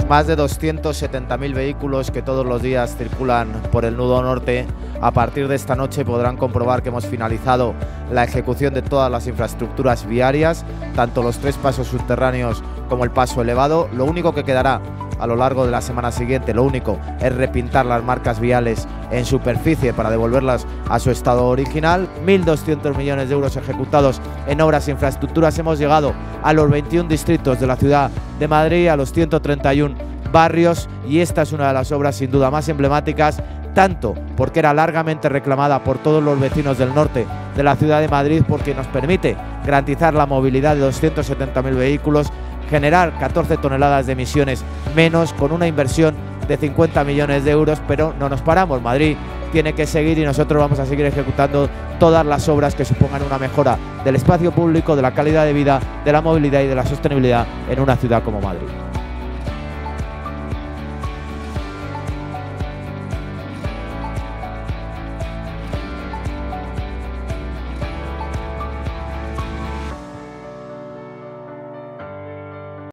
Más de 270.000 vehículos que todos los días circulan por el nudo norte. A partir de esta noche podrán comprobar que hemos finalizado la ejecución de todas las infraestructuras viarias, tanto los 3 pasos subterráneos como el paso elevado. Lo único que quedará a lo largo de la semana siguiente, es repintar las marcas viales en superficie para devolverlas a su estado original. 1.200 millones de euros ejecutados en obras e infraestructuras. Hemos llegado a los 21 distritos de la ciudad de Madrid, a los 131 barrios, y esta es una de las obras sin duda más emblemáticas, tanto porque era largamente reclamada por todos los vecinos del norte de la ciudad de Madrid, porque nos permite garantizar la movilidad de 270.000 vehículos, generar 14 toneladas de emisiones menos, con una inversión de 50 millones de euros, pero no nos paramos. Madrid tiene que seguir y nosotros vamos a seguir ejecutando todas las obras que supongan una mejora del espacio público, de la calidad de vida, de la movilidad y de la sostenibilidad en una ciudad como Madrid.